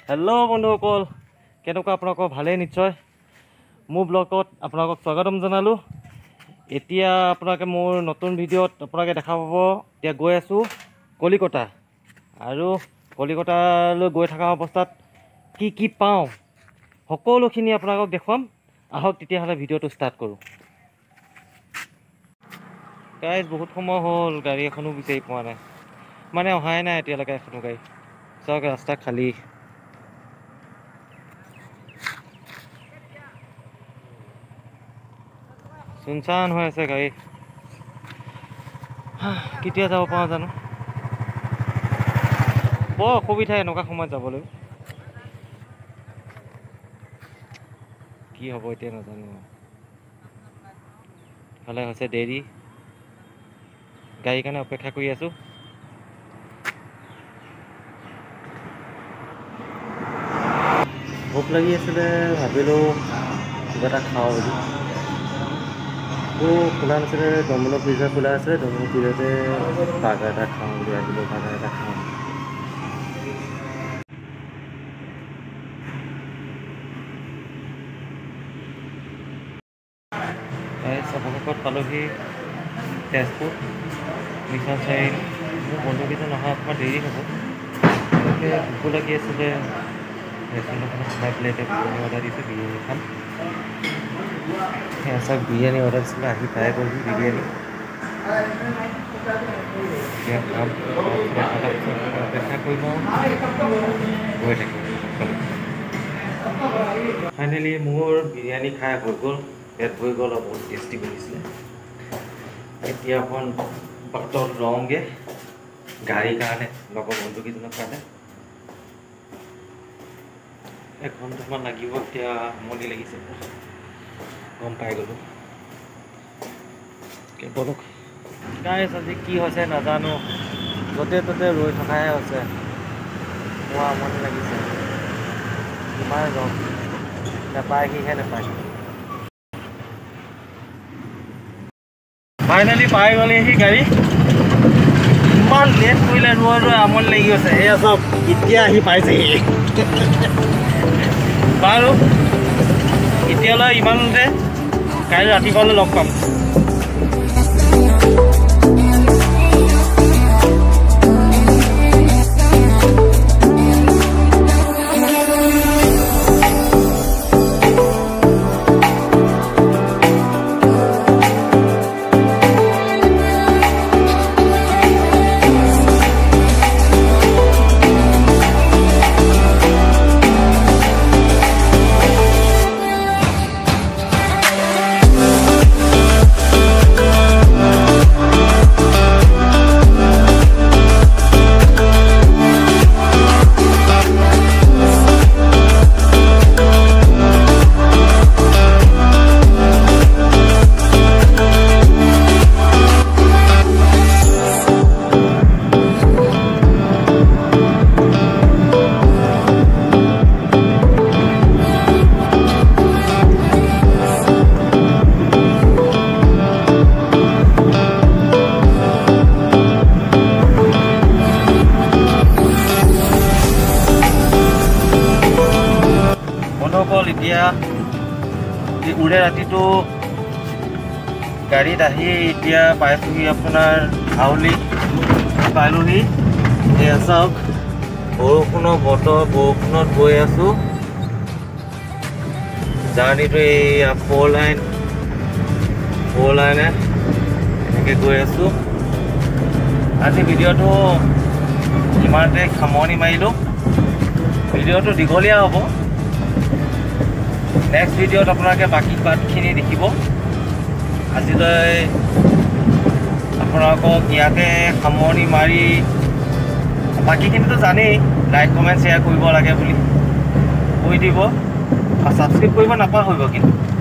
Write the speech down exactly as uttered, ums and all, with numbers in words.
hello बंधुসকল केनेকুৱা আপোনালোকৰ ভালে নিশ্চয় মোৰ ব্লগত আপোনালোকক স্বাগতম জনালো এতিয়া আপোনালোকে মোৰ নতুন ভিডিঅ'ত আপোনালোকে দেখা পাব এতিয়া গৈ আছো কলিকতা আৰু কলিকতালৈ গৈ থকা অৱস্থাত কি কি পাওঁ সকলোখিনি আপোনালোকক দেখুৱাম আহক তেতিয়া হলে ভিডিঅ'টো ষ্টাৰ্ট কৰো গাইজ বহুত সময় হ'ল গাড়ী এখনো বিচাৰি পোৱা নাই মানে অহাই নাই এতিয়ালৈকে এখনো গাড়ী চাওক ৰাস্তা খালী सुनसान हो ऐसे गाड़ी केতিয়া যাব পাওঁ জানো বৰ অসুবিধা এনেকুৱা সময় যাবলৈ কি হ'ব এতিয়া নাজানো ভালে হৈছে দেৰি গাড়ী কাৰণে অপেক্ষা কৰি আছো ভোক লাগি আছিলে ভাবিলো কিবা এটা খাওঁ বুলি तो खुला नाছিলে ডমিনো পিজ্জা খোলা আছে ডমিনো পিজ্জাতে বাৰ্গাৰ এটা খাওঁ বুলি আহিলোঁ বাৰ্গাৰ এটা খাওঁ এই সবকত পালোহি তেজপুৰ মিছন চাৰিআলি মোৰ বন্ধুকেইজন অহা অকণমান দেৰি হ'ব তেওঁলোকে ভোকো লাগি আছিলে ৰেষ্টুৰেণ্টখনত সোমাই পেলাই এতিয়া বিৰিয়ানী অৰ্ডাৰ দিছে বিৰিয়ানী খাম ऐसा बिरयानी ऑर्डर से आही पाए को भी बिरयानी क्या आप अपेक्षा कोई ना कोई नहीं फाइनली मोर बिरयानी खाए हो गल पेट भर गल बहुत टेस्टी बनिছিলে এতিয়া এখন পাতল ৰংগে গাড়ী কাৰণে লগৰ বন্ধু কিজনৰ কাৰণে এক ঘণ্টামান লাগিব এতিয়া মনি লাগিছে গম পাই গলো কে বলক গাইস আজি কি হৈছে নাজানো যতে ততে ৰৈ থকাহে হৈছে মোৱা মন লাগিছে কিমান ৰং নাপায় কি হে নাপায় ফাইনালি পাই গলে এই গাড়ী ইমান লেট কৰিলে ৰৈ ৰৈ আমন লাগি গৈছে এয়া সব এতিয়া আহি পাইছে বাৰু এতিয়ালৈ ইমানতে কাইলৈ ৰাতিপুৱালৈ লগ পাম এতিয়া উৰে ৰাতিটো গাড়ীত আহি এতিয়া পাইছোহি আপোনাৰ হাউলি পালোহি এয়া চাওক বৰষুণৰ বতৰ বৰষুণত গৈ আছো জাৰ্ণিটো এই ফ'ৰ লাইন ফ'ৰ লাইনে এনেকৈ গৈ আছো আজি ভিডিঅ'টো ইমানতে সামৰণি মাৰিলোঁ ভিডিঅ'টো দীঘলীয়া হ'ব नेक्स्ट भिडिओत আপোনালোকে বাকি পাতখিনি দেখিব আজিলৈ আপোনালোকক ইয়াতে সামৰণি মাৰি বাকিখিনিতো জানেই লাইক কমেন্ট শ্বেয়াৰ কৰিব লাগে বুলি কৈ দিব আৰু সাবস্ক্ৰাইব কৰিব নাপাহৰিব কিন্তু